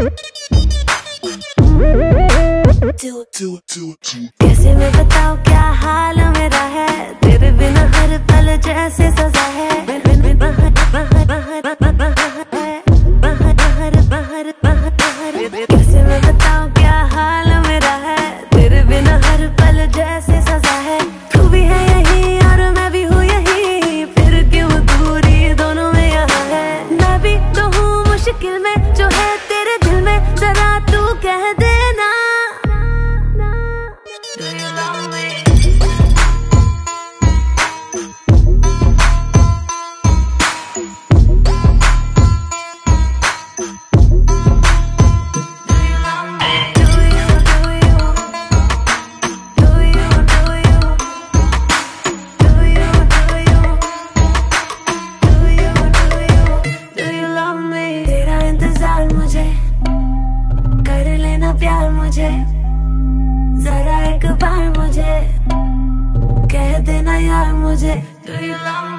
कैसे मैं बताऊं क्या हाल मेरा है, तेरे बिना हर पल जैसे सजा है। कैसे मैं बताऊं क्या हाल मेरा है, तेरे बिना हर पल जैसे सजा है। तू भी है यही और मैं भी हूँ यही, फिर क्यों दूरी दोनों में यहाँ है। मैं भी तो हूँ मुश्किल में, जो है तेरे दिल में जरा तू कह देना। Do you love me? प्यार मुझे जरा एक बार मुझे कह देना यार मुझे। Do you love me?